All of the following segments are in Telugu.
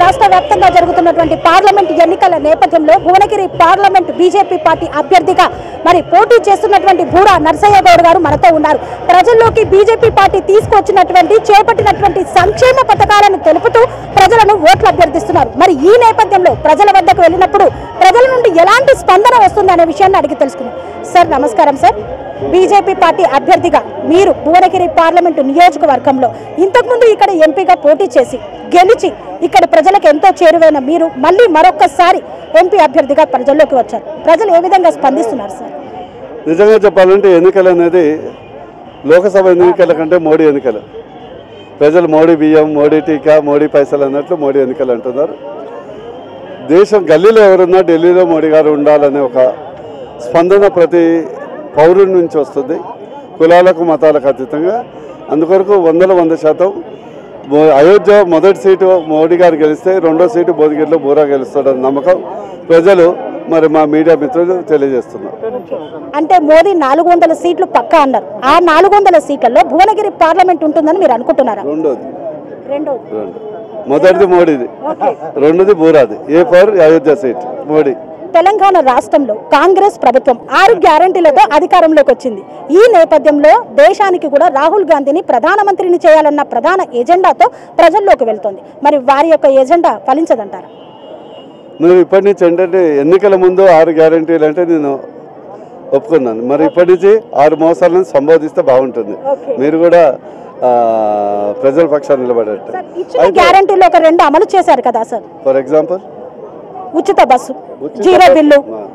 రాష్ట్ర వ్యాప్తంగా జరుగుతున్నటువంటి పార్లమెంట్ ఎన్నికల నేపథ్యంలో భువనగిరి పార్లమెంట్ బీజేపీ పార్టీ అభ్యర్థిగా మరి పోటీ చేస్తున్నటువంటి బూరా నర్సయ్య గౌడ్ గారు మనతో ఉన్నారు. ప్రజల్లోకి బీజేపీ పార్టీ తీసుకొచ్చినటువంటి చేపట్టినటువంటి సంక్షేమ పథకాలను తెలుపుతూ ప్రజలను ఓట్లు అభ్యర్థిస్తున్నారు. మరి ఈ నేపథ్యంలో ప్రజల వద్దకు వెళ్ళినప్పుడు ప్రజల నుండి ఎలాంటి స్పందన వస్తుంది అనే విషయాన్ని అడిగి తెలుసుకున్నాం. సార్ నమస్కారం సార్. బీజేపీ పార్టీ అభ్యర్థిగా మీరు భువనగిరి పార్లమెంటు నియోజకవర్గంలో ఇంతకుముందు ఇక్కడ ఎంపీగా పోటీ చేసి గెలిచి ఇక్కడ ప్రజలకు ఎంతో చేరువైన మీరు మళ్ళీ మరొకసారి ఎంపీ అభ్యర్థిగా ప్రజల్లోకి వచ్చారు. ప్రజలు ఏ విధంగా స్పందిస్తున్నారు సార్? నిజంగా చెప్పాలంటే ఎన్నికలు అనేది లోకసభ ఎన్నికల కంటే మోడీ ఎన్నికలు. ప్రజలు మోడీ బియ్యం, మోడీ టీకా, మోడీ పైసలు అన్నట్లు మోడీ ఎన్నికలు అంటున్నారు. దేశం గల్లీలో ఎవరున్నా ఢిల్లీలో మోడీ గారు ఉండాలనే ఒక స్పందన ప్రతి పౌరుడి నుంచి వస్తుంది, కులాలకు మతాలకు అతీతంగా. అందుకొరకు 100% అయోధ్య మొదటి సీటు మోడీ గారు గెలిస్తే రెండో సీటు భువనగిరిలో బూరా గెలుస్తాడని నమ్మకం ప్రజలు మరి మా మీడియా మిత్రులు తెలియజేస్తున్నారు. అంటే మోదీ 400 సీట్లు పక్కా అన్నారు. ఆ 400 సీట్లలో భువనగిరి పార్లమెంట్ ఉంటుందని మీరు అనుకుంటున్నారా? మొదటిది మోడీది, రెండోది బూరాది. A4 Ayodhya seat Modi. తెలంగాణ రాష్ట్రంలో కాంగ్రెస్ ప్రభుత్వం 6 గ్యారంటీలతో అధికారంలోకి వచ్చింది. ఈ నేపథ్యంలో దేశానికి కూడా రాహుల్ గాంధీని ప్రధానమంత్రిని చేయాలన్న ప్రధాన ఎజెండాతో ప్రజల్లోకి వెళ్తోంది. మరి వారి యొక్క ఎజెండా ఫలించదంటారా? మీరు ఇప్పటి నుంచి ఏంటంటే ఎన్నికల ముందు 6 గ్యారంటీలు అంటే నేను ఒప్పుకున్నాను. మరి ఇప్పటి నుంచి 6 మోసాలను సంబోధిస్తే బాగుంటుంది. మీరు కూడా ప్రజల పక్షాన్ని నిలబడేట్టు. గ్యారంటీలో ఒక 2 అమలు చేశారు కదా సార్. ఫర్ ఎగ్జాంపుల్ ఉచిత bus, zero bill.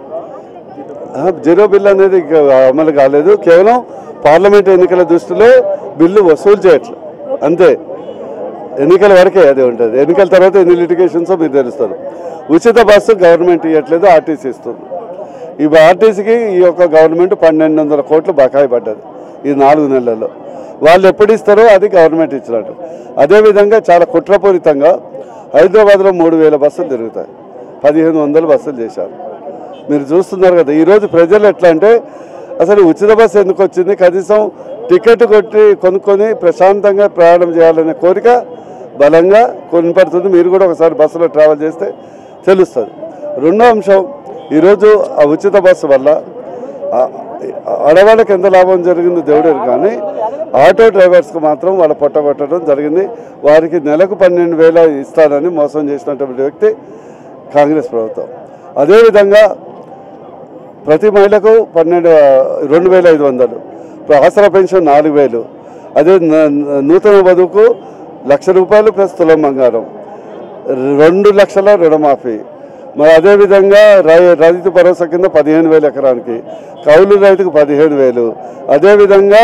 Zero bill అనేది అమలు కాలేదు. కేవలం పార్లమెంట్ ఎన్నికల దృష్టిలో బిల్లు వసూలు చేయట్లేదు అంతే. ఎన్నికల వరకే అది ఉంటుంది. ఎన్నికల తర్వాత ఎన్ని లిటిగేషన్స్ మీరు తెలుస్తారు. ఉచిత బస్సు గవర్నమెంట్ ఇవ్వట్లేదు, ఆర్టీసీ ఇస్తుంది. ఈ ఆర్టీసీకి ఈ యొక్క గవర్నమెంట్ 1200 కోట్లు బకాయి పడ్డది ఈ 4 నెలల్లో. వాళ్ళు ఎప్పుడు ఇస్తారో అది గవర్నమెంట్ ఇచ్చినట్టు. అదేవిధంగా చాలా కుట్రపూరితంగా హైదరాబాద్లో 3000 బస్సులు తిరుగుతాయి, 1500 బస్సులు చేశారు. మీరు చూస్తున్నారు కదా. ఈరోజు ప్రజలు ఎట్లా అంటే అసలు ఉచిత బస్సు ఎందుకు వచ్చింది, కనీసం టికెట్ కొనుక్కొని ప్రశాంతంగా ప్రయాణం చేయాలనే కోరిక బలంగా కొనపడుతుంది. మీరు కూడా ఒకసారి బస్సులో ట్రావెల్ చేస్తే తెలుస్తుంది. రెండో అంశం, ఈరోజు ఆ ఉచిత బస్సు వల్ల ఆడవాళ్ళకి ఎంత లాభం జరిగిందో దేవుడేరు, కానీ ఆటో డ్రైవర్స్కి మాత్రం వాళ్ళ పొట్టగొట్టడం జరిగింది. వారికి నెలకు 12,000 ఇస్తానని మోసం చేసినటువంటి వ్యక్తి కాంగ్రెస్ ప్రభుత్వం. అదేవిధంగా ప్రతి మహిళకు 2,500, ఆసరా పెన్షన్ 4,000, అదే నూతన వధువుకు ₹1,00,000 ప్లస్ తులం బంగారం, 2 లక్షల రుణమాఫీ. మరి అదేవిధంగా రైతు భరోసా కింద 15,000 ఎకరానికి, కౌలు రైతుకు 15,000, అదేవిధంగా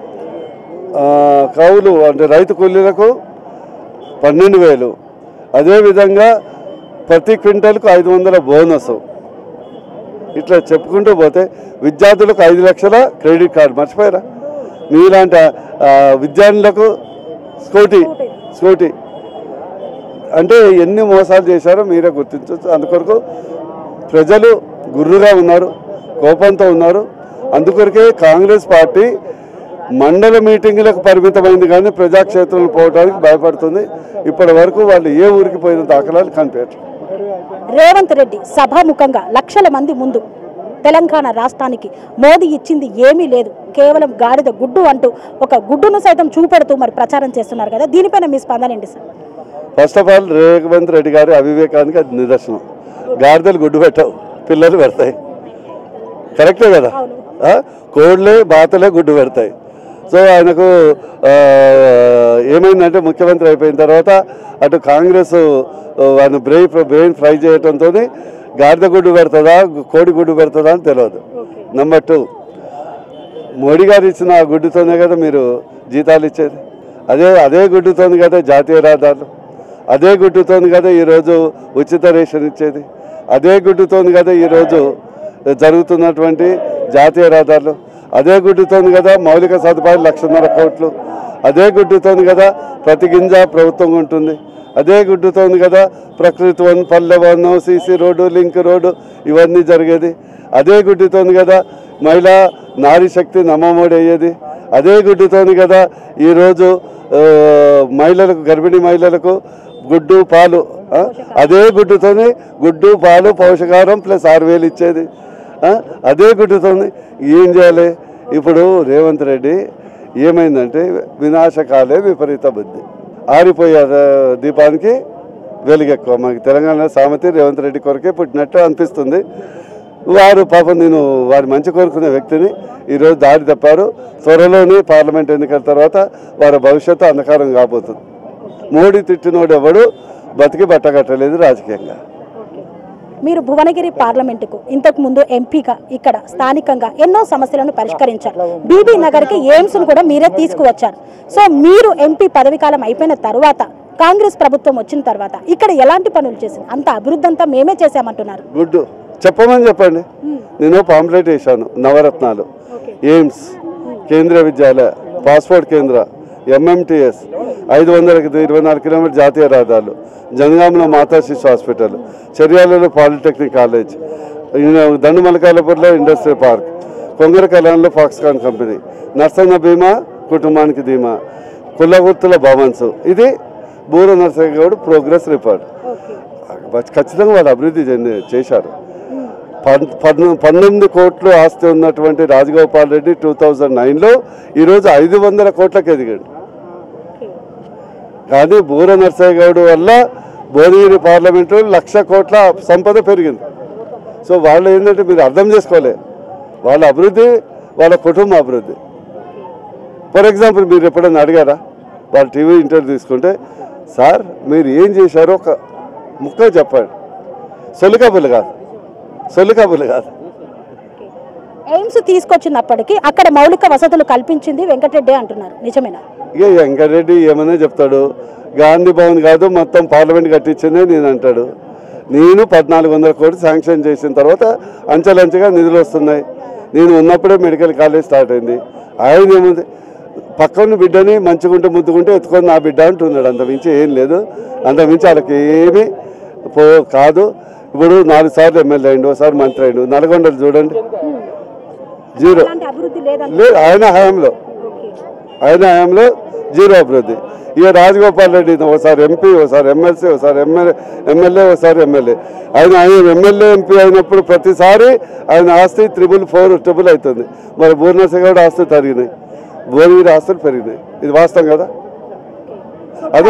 కౌలు అంటే రైతు కూలీలకు 12,000, అదేవిధంగా ప్రతి క్వింటల్కు 500 బోనస్. ఇట్లా చెప్పుకుంటూ పోతే విద్యార్థులకు 5 లక్షల క్రెడిట్ కార్డు. మర్చిపోయారా? మీలాంటి విద్యార్థులకు స్కూటీ. అంటే ఎన్ని మోసాలు చేశారో మీరే గుర్తించవచ్చు. అందుకొరకు ప్రజలు గుర్రుగా ఉన్నారు, కోపంతో ఉన్నారు. అందుకొరకే కాంగ్రెస్ పార్టీ మండల మీటింగులకు పరిమితమైంది, కానీ ప్రజాక్షేత్రంలో పోవడానికి భయపడుతుంది. ఇప్పటి వరకు వాళ్ళు ఏ ఊరికి పోయిన దాఖలాలు కనిపించట్లేదు. రేవంత్ రెడ్డి సభాముఖంగా లక్షల మంది ముందు తెలంగాణ రాష్ట్రానికి మోదీ ఇచ్చింది ఏమీ లేదు, కేవలం గాడిద గుడ్డు అంటూ ఒక గుడ్డును సైతం చూపెడుతూ మరి ప్రచారం చేస్తున్నారు కదా. దీనిపైన మీ స్పందన ఏంటి sir? First of all Revanth Reddy గారి అవివేకానికి అది నిదర్శనం. గాడిదలు గుడ్డు పెట్టవు, పిల్లలు పెడతాయి. కరెక్టే కదా? కోడ్లే బాతలే గుడ్డు పెడతాయి. సో ఆయనకు ఏమైందంటే ముఖ్యమంత్రి అయిపోయిన తర్వాత అటు కాంగ్రెస్ ఆయన బ్రెయిన్ ఫ్రై చేయడంతో గాడిద గుడ్డు పెడుతుందా కోడి గుడ్డు పెడుతుందా అని తెలియదు. నెంబర్ 2, మోడీ గారు ఇచ్చిన ఆ గుడ్డుతోనే కదా మీరు జీతాలు ఇచ్చేది. అదే గుడ్డుతోని కదా జాతీయ రహదారులు, అదే గుడ్డుతోని కదా ఈరోజు ఉచిత రేషన్ ఇచ్చేది, అదే గుడ్డుతోని కదా ఈరోజు జరుగుతున్నటువంటి జాతీయ రహదారులు, అదే గుడ్డుతోని కదా మౌలిక సదుపాయాలు 1,00,000 కోట్లు, అదే గుడ్డుతోని కదా ప్రతి గింజ ప్రభుత్వం ఉంటుంది, అదే గుడ్డుతోని కదా ప్రకృతి వన్, పల్లె వన్, సీసీ రోడ్డు, లింక్ రోడ్డు ఇవన్నీ జరిగేది. అదే గుడ్డుతోని కదా మహిళా నారీ శక్తి నమ్మమోడి అయ్యేది. అదే గుడ్డుతోని కదా ఈరోజు మహిళలకు, గర్భిణీ మహిళలకు గుడ్డు పాలు అదే గుడ్డుతోని గుడ్డు పాలు పోషకాహారం ప్లస్ 6,000 ఇచ్చేది అదే గుడ్డుతోని ఏం చేయాలి? ఇప్పుడు రేవంత్ రెడ్డి ఏమైందంటే వినాశకాలే విపరీత బుద్ధి, ఆరిపోయే దీపానికి వెలుగెక్కువ. మాకు తెలంగాణ సామెత రేవంత్ రెడ్డి కొరకే పుట్టినట్టు అనిపిస్తుంది. వారు పాపం నేను వారి మంచి కోరుకునే వ్యక్తిని ఈరోజు దారి తప్పారు. త్వరలోనే పార్లమెంట్ ఎన్నికల తర్వాత వారి భవిష్యత్తు అంధకారం కాబోతుంది. మోడీ తిట్టినోడు ఎవడు బతికి బట్టగట్టలేదు రాజకీయంగా. మీరు భువనగిరి పార్లమెంటుకు ఇంతకు ముందు ఎంపీగా ఇక్కడ స్థానికంగా ఎన్నో సమస్యలను పరిష్కరించారు. బీబీ నగర్కి ఎయిమ్స్ను కూడా మీరే తీసుకువచ్చారు. సో మీరు ఎంపీ పదవీకాలం అయిపోయిన తర్వాత కాంగ్రెస్ ప్రభుత్వం వచ్చిన తర్వాత ఇక్కడ ఎలాంటి పనులు చేసింది? అంత అభివృద్ధి అంతా మేమే చేశామంటున్నారు. గుడ్ చెప్పమని చెప్పండి. నేను పాంప్లెట్ వేశాను. నవరత్నాలు, AIIMS, Kendriya Vidyalaya, passport Kendra, MMTS, 524 kilometre జాతీయ రహదారులు, జనగాంలో మాతా శిశు హాస్పిటల్, చర్యాలలో పాలిటెక్నిక్ కాలేజ్, దండుమలకాయలపూర్లో ఇండస్ట్రియల్ పార్క్, కొంగర కళ్యాణ్లో ఫాక్స్కాన్ కంపెనీ, నర్సన్న బీమా కుటుంబానికి ధీమా, కుల్లగుర్తుల భవన్స్. ఇది బూర నరసయ్య గౌడ్ ప్రోగ్రెస్ రిపోర్ట్. ఖచ్చితంగా వాళ్ళు అభివృద్ధి చేశారు. 19 కోట్లు ఆస్తి ఉన్నటువంటి రాజగోపాల్ రెడ్డి 2009లో ఈరోజు 500 కోట్లకు ఎదిగాడు. కానీ బూర నరసయ్య గౌడ్ వల్ల భువనగిరి పార్లమెంటు 1,00,000 కోట్ల సంపద పెరిగింది. సో వాళ్ళు ఏంటంటే మీరు అర్థం చేసుకోలే, వాళ్ళ అభివృద్ధి వాళ్ళ కుటుంబ అభివృద్ధి. ఫర్ ఎగ్జాంపుల్ మీరు ఎప్పుడైనా అడిగారా? వాళ్ళ టీవీ ఇంటర్వ్యూ తీసుకుంటే సార్ మీరు ఏం చేశారో ఒక ముక్క చెప్పండి. సొలికబులు కాదు. ఎయిమ్స్ తీసుకొచ్చినప్పటికీ అక్కడ మౌలిక వసతులు కల్పించింది వెంకటరెడ్డి అంటున్నారు, నిజమేనా? ఇక వెంకటరెడ్డి ఏమన్నా చెప్తాడు, గాంధీ భవన్ కాదు మొత్తం పార్లమెంట్ కట్టించిందే నేను అంటాడు. నేను 1,400 కోట్లు శాంక్షన్ చేసిన తర్వాత అంచెలంచెగా నిధులు వస్తున్నాయి. నేను ఉన్నప్పుడే మెడికల్ కాలేజ్ స్టార్ట్ అయింది. ఆయన ఏముంది, పక్కన బిడ్డని మంచిగుంటే ముద్దుకుంటే ఎత్తుకొని నా బిడ్డ అంటున్నాడు. అంతమించి ఏం లేదు. అంతమించి వాళ్ళకి ఏమీ కాదు. ఇప్పుడు 4 సార్లు ఎమ్మెల్యే అయిండు, ఒకసారి మంత్రి అయిండు. నల్గొండలు చూడండి, జీరో లేదు. ఆయన హయాంలో జీరో అభివృద్ధి. ఇక రాజగోపాల్ రెడ్డి ఒకసారి ఎంపీ, ఒకసారి ఎమ్మెల్సీ, ఒకసారి ఎమ్మెల్యే, ఒకసారి ఎమ్మెల్యే. ఆయన ఎమ్మెల్యే ఎంపీ అయినప్పుడు ప్రతిసారి ఆయన ఆస్తి 4 అవుతుంది. మరి భువనగిరి ఆస్తులు తరిగినాయి, భువనగిరి ఆస్తులు పెరిగినాయి. ఇది వాస్తవం కదా? అదే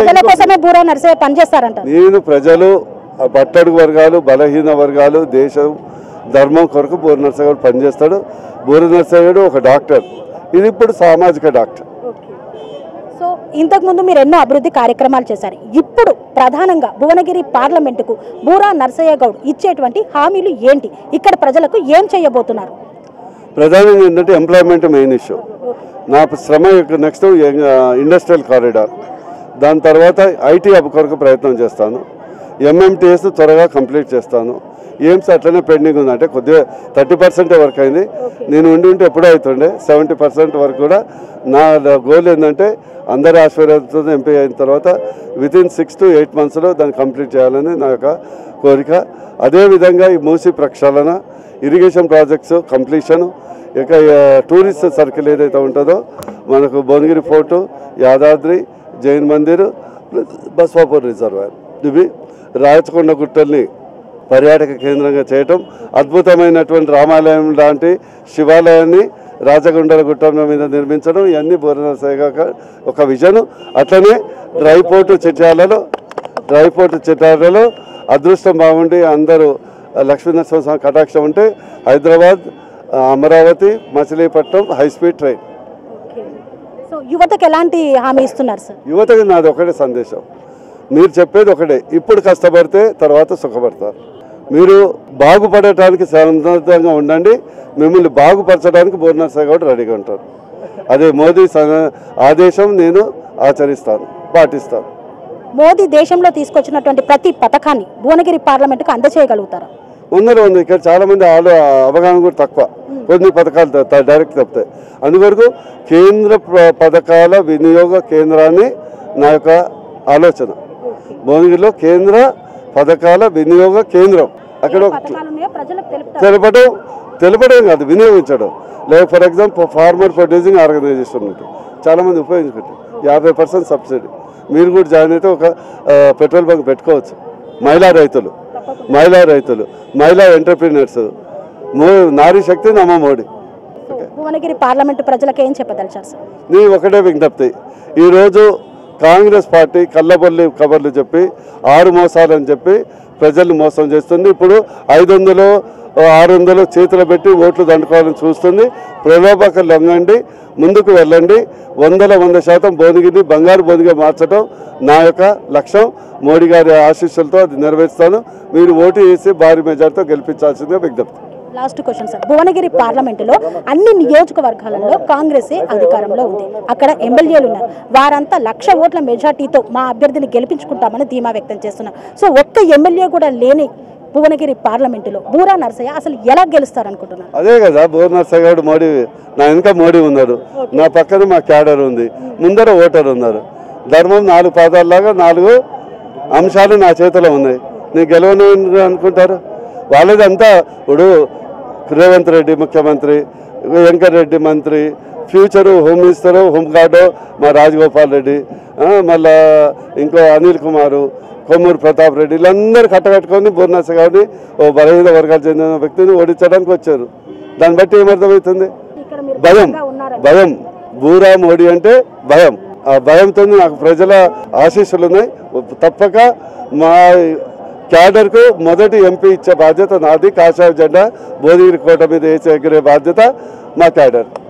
నేను ప్రజలు, పట్టడుగు వర్గాలు, బలహీన వర్గాలు, దేశం ధర్మం కొరకు బూర నరసయ్య గౌడ్ పనిచేస్తాడు. బూర నరసయ్య గౌడ్ ఒక డాక్టర్. ఇది ఇప్పుడు సామాజిక డాక్టర్. సో ఇంతకుముందు మీరు ఎన్నో అభివృద్ధి కార్యక్రమాలు చేశారు. ఇప్పుడు ప్రధానంగా భువనగిరి పార్లమెంటుకు బూరా నరసయ్య గౌడ్ ఇచ్చేటువంటి హామీలు ఏంటి? ఇక్కడ ప్రజలకు ఏం చేయబోతున్నారు? ప్రధానంగా ఏంటంటే ఎంప్లాయ్మెంట్ మెయిన్ ఇష్యూ. నా శ్రమ నెక్స్ట్ ఇండస్ట్రియల్ కారిడార్, దాని తర్వాత ఐటీ హబ్ కొరకు ప్రయత్నం చేస్తాను. ఎంఎంటీఎస్ త్వరగా కంప్లీట్ చేస్తాను. ఎయిమ్స్ అట్లనే పెండింగ్ ఉంది. అంటే కొద్దిగా 30% వర్క్ అయింది. నేను ఉండి ఎప్పుడో అవుతుండే 70% వరకు కూడా. నా గోల్ ఏంటంటే అందరి ఆశీర్వాదంతో ఎంపీ అయిన తర్వాత వితిన్ 6 to 8 monthsలో దాన్ని కంప్లీట్ చేయాలని నా యొక్క కోరిక. అదేవిధంగా ఈ మూసీ ప్రక్షాళన, ఇరిగేషన్ ప్రాజెక్ట్స్ కంప్లీషను, ఇక టూరిస్ట్ సర్కిల్ ఏదైతే ఉంటుందో మనకు భువనగిరి ఫోర్టు, యాదాద్రి, జైన్ మందిర్, బస్వాపూర్ రిజర్వాయర్, ఇవి రాచకొండ గుట్టల్ని పర్యాటక కేంద్రంగా చేయటం, అద్భుతమైనటువంటి రామాలయం లాంటి శివాలయాన్ని రాచకొండల గుట్ట మీద నిర్మించడం, ఇవన్నీ బూర నరసయ్య గౌడ్ ఒక విజను. అట్లనే డ్రైపోర్టు చిట్టాలలో అదృష్టం బాగుండి అందరూ లక్ష్మీనరసింహస్వామి కటాక్షం ఉంటే Hyderabad, Amaravati, Machilipatnam high speed train. So యువతకు ఎలాంటి హామీ ఇస్తున్నారు సార్? యువతకి నాది ఒకటే సందేశం, మీరు చెప్పేది ఒకటే, ఇప్పుడు కష్టపడితే తర్వాత సుఖపడతారు. మీరు బాగుపడటానికి సందర్భంగా ఉండండి, మిమ్మల్ని బాగుపరచడానికి బూర నరసయ్య గౌడ్ రెడీగా ఉంటారు. అదే మోదీ ఆదేశం నేను ఆచరిస్తాను, పాటిస్తాను. మోదీ దేశంలో తీసుకొచ్చినటువంటి ప్రతి పథకాన్ని భువనగిరి పార్లమెంటుకు అందజేయగలుగుతారా? ఉంది. ఇక్కడ చాలామంది అవగాహన కూడా తక్కువ, కొన్ని పథకాలు డైరెక్ట్ తప్పుతాయి. అందువరకు కేంద్ర పథకాల వినియోగ కేంద్రాన్ని నా యొక్క ఆలోచన. భువనగిరిలో కేంద్ర పథకాల వినియోగ కేంద్రం, అక్కడ తెలపడం కాదు, వినియోగించడం. లేక for example farmer producing organisation ఉంటుంది, చాలామంది ఉపయోగించుకుంటారు. 50% సబ్సిడీ, మీరు కూడా జాయిన్ అయితే ఒక పెట్రోల్ బంక్ పెట్టుకోవచ్చు. మహిళా రైతులు మహిళా ఎంటర్ప్రీనర్స్, నారీ శక్తి నమ్మ మోడీ. భువనగిరి పార్లమెంటు ప్రజలకు ఏం చెప్పదలిచారు సార్? నీ ఒకటే విజ్ఞప్తి, ఈరోజు కాంగ్రెస్ పార్టీ కళ్ళబొల్లి కబర్లు చెప్పి 6 మోసాలని చెప్పి ప్రజల్ని మోసం చేస్తుంది. ఇప్పుడు 500 600 చేతులు పెట్టి ఓట్లు దండుకోవాలని చూస్తుంది. ప్రలోభాలకు లొంగండి, ముందుకు వెళ్ళండి. 100% భువనగిరిని బంగారు భువనగిరి మార్చడం నా యొక్క లక్ష్యం. మోడీ గారి ఆశీస్సులతో అది నెరవేరుస్తాను. మీరు ఓటు వేసి భారీ మెజార్టీతో గెలిపించాల్సిందిగా విజ్ఞప్తి. లాస్ట్ క్వశ్చన్ సార్, భువనగిరి పార్లమెంటులో అన్ని నియోజకవర్గాలలో కాంగ్రెసే అధికారంలో ఉంది. అక్కడ ఎమ్మెల్యేలు ఉన్నారు. వారంతా 1,00,000 ఓట్ల మెజార్టీతో మా అభ్యర్థిని గెలిపించుకుంటామని ధీమా వ్యక్తం చేస్తున్నారు. సో ఒక్క ఎమ్మెల్యే కూడా లేని భువనగిరి పార్లమెంటులో బూరా నర్సయ్య అసలు ఎలా గెలుస్తారు అనుకుంటున్నారు? అదే కదా, బూరా నర్సయ్య గారు మోడీ, నా వెనుక మోడీ ఉన్నారు, నా పక్కన మా క్యాడర్ ఉంది, ముందర ఓటర్ ఉన్నారు. ధర్మం 4 పాదాల్లాగా 4 అంశాలు నా చేతిలో ఉన్నాయి. నేను గెలవను అనుకుంటారు? వాళ్ళదంతా ఇప్పుడు రేవంత్ రెడ్డి ముఖ్యమంత్రి, వెంకట్ రెడ్డి మంత్రి, ఫ్యూచరు హోమ్ మినిస్టరు హోంగార్డు మా రాజగోపాల్ రెడ్డి, మళ్ళా ఇంకో అనిల్ కుమారు, కొమ్మూరు ప్రతాప్ రెడ్డి, వీళ్ళందరూ కట్టకట్టుకొని బూరా నర్సయ్య గారిని ఓ బలహీన వర్గాలు చెందిన వ్యక్తిని ఓడించడానికి వచ్చారు. దాన్ని బట్టి ఏమర్థమవుతుంది? భయం. బూరా మోడీ అంటే భయం. ఆ భయంతో నాకు ప్రజల ఆశీస్సులు ఉన్నాయి. తప్పక మా క్యాడర్కు మొదటి ఎంపీ ఇచ్చే బాధ్యత నాది. కాషాయ జెండా భువనగిరి కోట మీద వేసి ఎగిరే బాధ్యత మా క్యాడర్.